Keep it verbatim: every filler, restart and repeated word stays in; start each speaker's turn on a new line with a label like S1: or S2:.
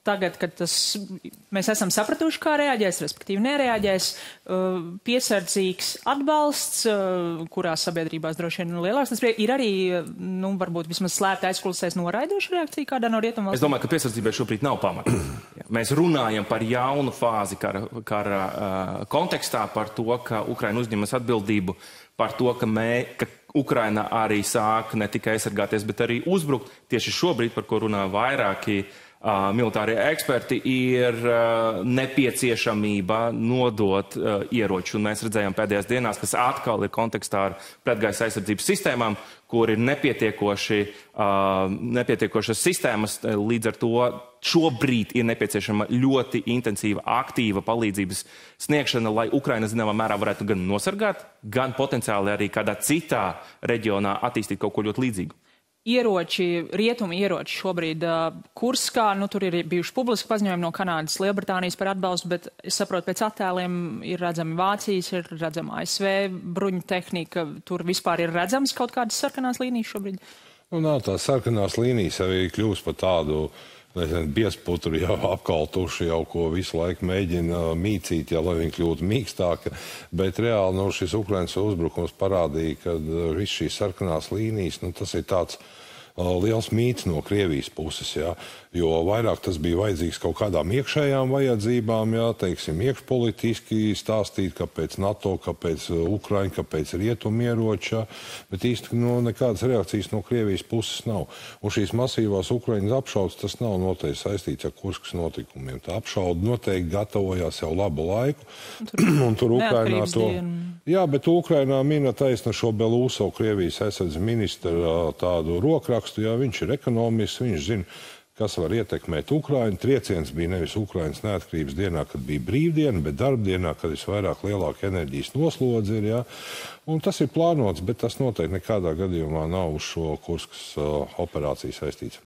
S1: tagad, kad tas, mēs esam sapratuši, kā reaģēs, respektīvi nereaģēs, piesardzīgs atbalsts, kurās sabiedrībās droši vien lielāks, tas ir arī, nu, varbūt vismaz slēpta aizkulisēs noraidoša reakcija kādā no rietumu valstīm?
S2: Es domāju, ka piesardzībai šobrīd nav pamata. Mēs runājam par jaunu fāzi kara, kara uh, kontekstā, par to, ka Ukraina uzņemas atbildību, par to, ka, mē, ka Ukraina arī sāk ne tikai aizsargāties, bet arī uzbrukt. Tieši šobrīd, par ko runā vairāki uh, militārie eksperti, ir uh, nepieciešamība nodot uh, ieroču. Un mēs redzējām pēdējās dienās, kas atkal ir kontekstā ar pretgaisa aizsardzības sistēmām, kur ir nepietiekoši, uh, nepietiekošas sistēmas, līdz ar to šobrīd ir nepieciešama ļoti intensīva, aktīva palīdzības sniegšana, lai Ukraina zināmā mērā varētu gan nosargāt, gan potenciāli arī kādā citā reģionā attīstīt kaut ko ļoti līdzīgu.
S1: Ieroči, rietumi ieroči šobrīd uh, Kurskā, nu tur ir bijuši publiski paziņojumi no Kanādas, Lielbritānijas par atbalstu, bet es saprotu, pēc attēliem ir redzami Vācijas, ir redzama A S V bruņu tehnika, tur vispār ir redzams kaut kādas sarkanās līnijas šobrīd?
S3: Nu, nav tās sarkanās līnijas arī kļūst par tādu, nezinu, biezputru jau apkaltuši, jau ko visu laiku mēģina mīcīt, ja, lai viņi kļūtu mīkstāka, bet reāli, nu, šis Ukrainas uzbrukums parādīja, ka viss šīs sarkanās līnijas, nu, tas ir tāds uh, liels mīts no Krievijas puses, jā, jo vairāk tas bija vajadzīgs kaut kādām iekšējām vajadzībām, jā, teiksim, iekšpolitiski stāstīt, kāpēc NATO, kāpēc Ukraina, kāpēc rietumieroča, bet īsti nu, nekādas reakcijas no Krievijas puses nav. Un šīs masīvās Ukrainas apšaudas, tas nav noteikti saistīts ar Kurskas notikumiem. Tā apšauda noteikti gatavojās jau labu laiku, un tur Ukrainā to... Jā, bet Ukrainā mina taisna šo Belūsovu, Krievijas aizsardzes ministra tādu rokrakstu, jā, viņš ir ekonomists, viņš zina, kas var ietekmēt Ukrainu. Trieciens bija nevis Ukrainas neatkarības dienā, kad bija brīvdiena, bet darbdienā, kad visvairāk lielāka enerģijas noslodze ir, jā. Un tas ir plānots, bet tas noteikti nekādā gadījumā nav uz šo Kurskas uh, operāciju saistīts.